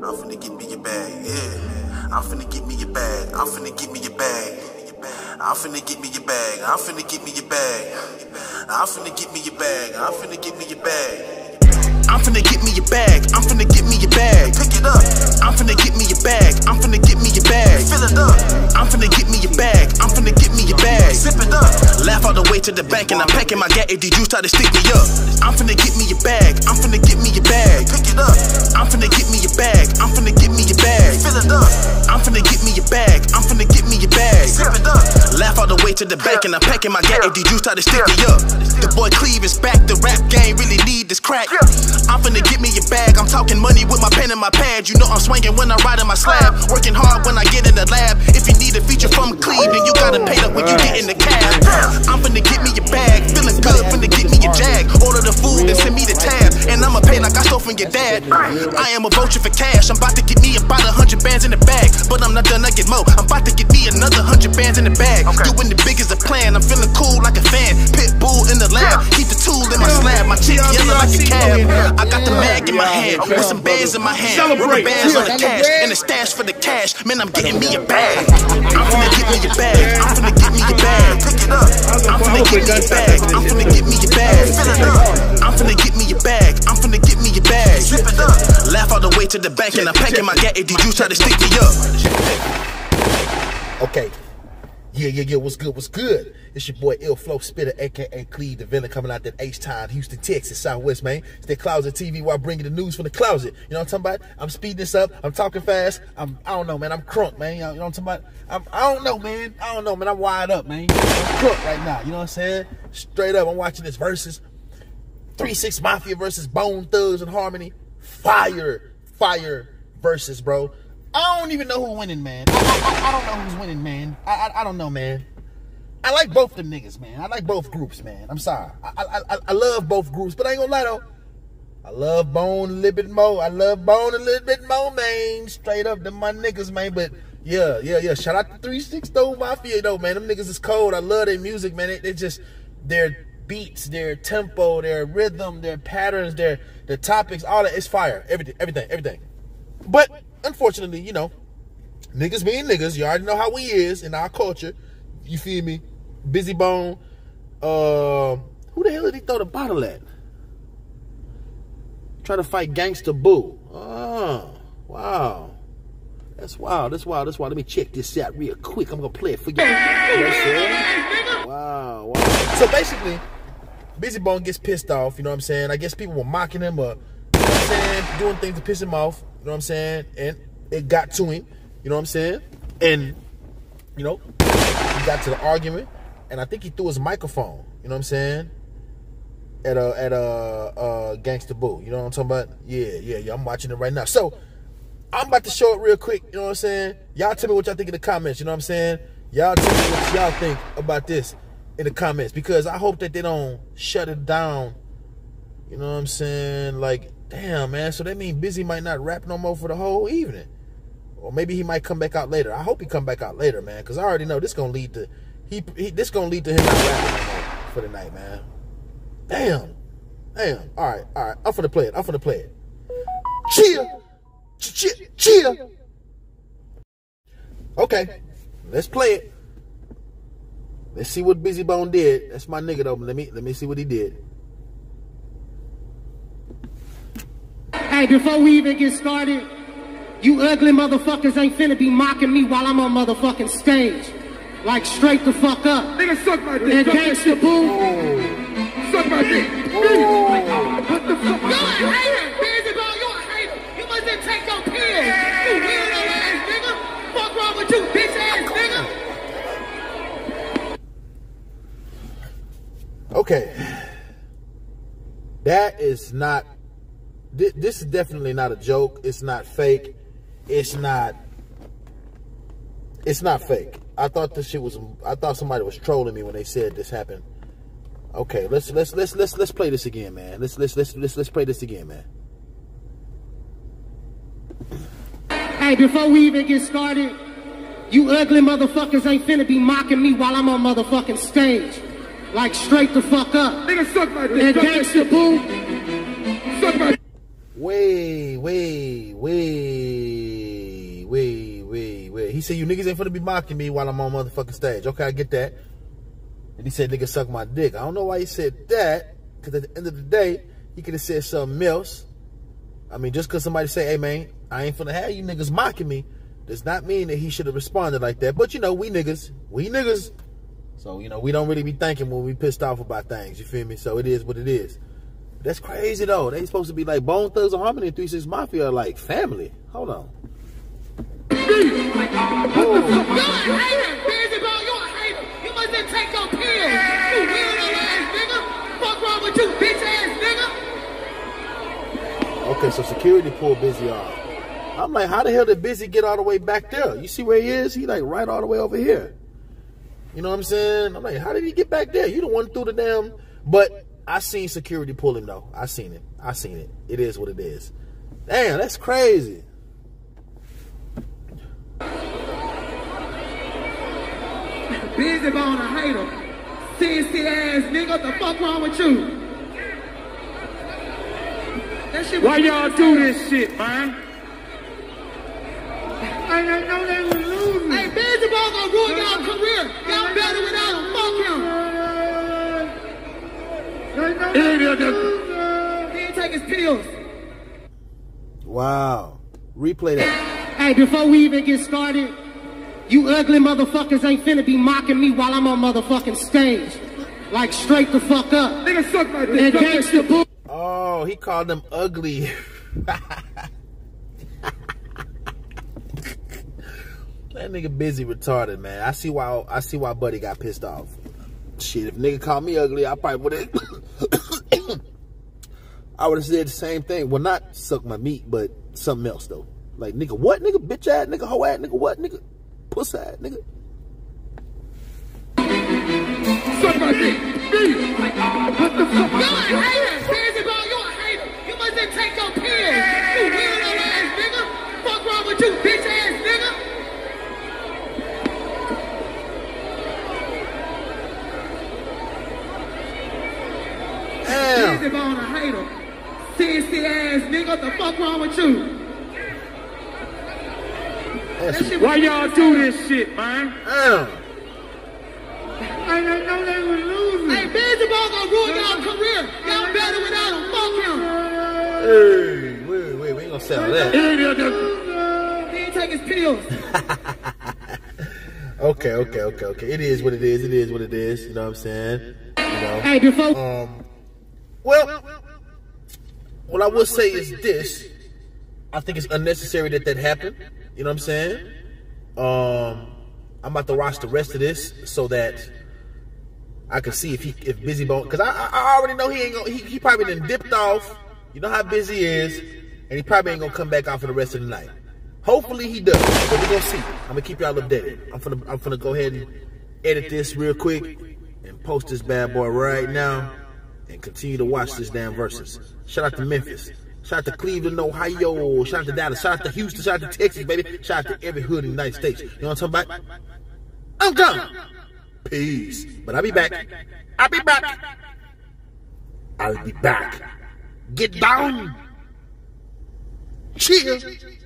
I'm finna get me your bag, yeah. I'm finna get me your bag. I'm finna get me your bag. I'm finna get me your bag. I'm finna get me your bag. I'm finna get me your bag. I'm finna get me your bag. I'm finna get me your bag. I'm finna get me your bag. Pick it up. I'm finna get me your bag. I'm finna get me your bag. Fill it up. I'm finna get me your bag. I'm finna get me your bag. Zip it up. Laugh all the way to the bank and I'm packing my gat. Did you try to stick me up? I'm finna get me your bag. I'm finna get me your bag. Pick it up. I'm finna get me your bag. I'm finna get me your bag. Fill it up. I'm finna get me your bag. I'm finna get me your bag. Zip it up. Laugh all the way to the bank and I'm packing my gat. Did you try to stick me up? The boy Cleve is back. The rap game really need this crack. I'm finna get me your bag. I'm talking money with my pen and my pad. You know I'm swinging when I ride in my slab. Working hard when I get in the lab. If you need a feature from Cleve, then you gotta pay up when you get in the cab. I'm finna get me your bag. Feeling good, finna get me your jag. Order the food and send me the tab. And I'ma pay like I stole from your dad. I am a vulture for cash. I'm about to get me about 100 bands in the bag. But I'm not done, I get more. I'm about to get me another 100 bands in the bag. Doing the big as a plan. I'm feeling cool like a fan. Pit bull in the lab. Keep the tool in my slab. My chick yelling like a cab. I got the mag in my hand with some bands in my hand. Rubber bands on the cash and a stash for the cash. Man, I'm getting me a bag. I'm finna get me your bag. I'm finna get me your bag. Pick it up. I'm finna get me your bag. I'm finna get me your bag. Fill it up. I'm finna get me your bag. I'm finna get me your bag. Zip it up. Laugh all the way to the bank and I'm packing my gat. Did you try to stick me up? Okay. Yeah, what's good, what's good? It's your boy Ill Flow Spitter, aka Cleve, the villain, coming out that H-Town, Houston, Texas, Southwest, man. It's that Closet TV where I bring you the news from the closet. You know what I'm talking about? I'm speeding this up, I'm talking fast, I don't know, man, I'm crunk, man. You know what I'm talking about? I don't know, man, I'm wired up, man. I'm crunk right now, you know what I'm saying? Straight up, I'm watching this versus 3 6 Mafia versus Bone Thugs and Harmony. Fire versus, bro. I don't even know who's winning, man. I don't know who's winning, man. I don't know, man. I like both them niggas, man. I like both groups, man. I'm sorry. I love both groups, but I ain't gonna lie, though. I love Bone a little bit more. I love Bone a little bit more, man. Straight up, them my niggas, man. But, yeah. Shout out to 3 6 though, Mafia, though, man. Them niggas is cold. I love their music, man. They just, their beats, their tempo, their rhythm, their patterns, their topics, all that. It's fire. Everything. But unfortunately, you know, niggas being niggas, you already know how we is in our culture. You feel me? Busy Bone. Who the hell did he throw the bottle at? Try to fight Gangsta Boo. Oh, wow. That's wild. Let me check this out real quick. I'm gonna play it for you. Wow. So basically, Busy Bone gets pissed off, you know what I'm saying? I guess people were mocking him or, you know what I'm saying, doing things to piss him off. You know what I'm saying? And it got to him. You know what I'm saying? And, you know, he got to the argument. And I think he threw his microphone. You know what I'm saying? At Gangsta Boo. You know what I'm talking about? Yeah. I'm watching it right now. So, I'm about to show it real quick. You know what I'm saying? Y'all tell me what y'all think in the comments. You know what I'm saying? Y'all tell me what y'all think about this in the comments. Because I hope that they don't shut it down. You know what I'm saying? Like, damn, man. So that means Busy might not rap no more for the whole evening. Or maybe he might come back out later. I hope he come back out later, man. Because I already know this going to lead to... this going to lead to him not rapping no more for the night, man. Damn. All right. I'm finna play it. Cheer. Okay. Let's play it. Let's see what Busy Bone did. That's my nigga, though. Let me see what he did. Hey, before we even get started, you ugly motherfuckers ain't finna be mocking me while I'm on motherfucking stage. Like, straight the fuck up. Nigga, suck my dick. And Gangsta Boo. Suck my dick. What the fuck? You're a hater. Busy Bone, you're a hater. You mustn't take your pills. You weirdo ass nigga. Fuck wrong with you, bitch ass nigga. Okay. That is not... This is definitely not a joke. It's not fake. It's not fake. I thought this shit was... I thought somebody was trolling me when they said this happened. Okay, let's play this again, man. Let's play this again, man. Hey, before we even get started, you ugly motherfuckers ain't finna be mocking me while I'm on motherfucking stage. Like, straight the fuck up. Nigga, suck my dick. And Gangsta Boo. Suck my dick. Wait. He said, you niggas ain't finna be mocking me while I'm on motherfucking stage. Okay, I get that. And he said, niggas suck my dick. I don't know why he said that, because at the end of the day, he could have said something else. I mean, just because somebody say, hey, man, I ain't finna have you niggas mocking me, does not mean that he should have responded like that. But, you know, we niggas. So, you know, we don't really be thinking when we pissed off about things, you feel me? So it is what it is. That's crazy, though. They supposed to be like Bone Thugs and Harmony and 3 6 Mafia are like family. Hold on. You're a hater, Bizzy Bone, you're a hater. You must just take your pills, you weirdo ass nigga. Fuck wrong with you, bitch ass nigga. Okay, so security pulled Bizzy off. I'm like, how the hell did Bizzy get all the way back there? You see where he is? He like right all the way over here. You know what I'm saying? I'm like, how did he get back there? You the one through the damn... But I seen security pull him, though. I seen it. It is what it is. Damn, that's crazy. Bizzy Bone a hater. Sissy ass nigga, what the fuck wrong with you? That shit. Why y'all do this shit, man? I didn't know they were losing. Hey, Bizzy Bone gonna ruin y'all career. Y'all better without him. Fuck him. He ain't take his pills. Wow. Replay that. Hey, before we even get started, you ugly motherfuckers ain't finna be mocking me while I'm on motherfucking stage. Like, straight the fuck up. Nigga, suck my dick. And gangsta bull. Oh, he called them ugly. That nigga Bizzy retarded, man. I see why Buddy got pissed off. Shit, if nigga called me ugly, I probably would've I would've said the same thing. Well, not suck my meat, but something else though. Like, nigga what? Nigga bitch ass, nigga hoe ass, nigga what? Nigga puss ass, nigga. Suck my dick. What the fuck? You're a hater, Bizzy Bone, you're a hater. You must just take your pills, you weirdo ass nigga. Fuck wrong with you, bitch ass nigga. Damn. Bizzy Bone a hater. Sissy ass nigga, what the fuck wrong with you? Why y'all do this shit, man? Damn. I didn't know they were losing. Hey, Bizzy Bone gonna ruin y'all career. Y'all better without him. Fuck him. Hey, wait, we ain't gonna settle that. He ain't take his pills. Okay. It is what it is. You know what I'm saying? You know. Hey, before. Well, what I will say is this. I think it's unnecessary that happened. You know what I'm saying? I'm about to watch the rest of this so that I can see if Bizzy Bone, because I already know he ain't gonna, he probably done dipped off. You know how busy he is, and he probably ain't gonna come back out for the rest of the night. Hopefully he does, but we're gonna see. I'm gonna keep y'all updated. I'm finna go ahead and edit this real quick and post this bad boy right now and continue to watch this damn verses. Shout out to Memphis. Shout out to Cleveland, Ohio. Shout out to Dallas. Shout out to Houston. Shout out to Texas, baby. Shout out to every hood in the United States. You know what I'm talking about? I'm gone. Peace. But I'll be back. I'll be back. Get down. Cheers.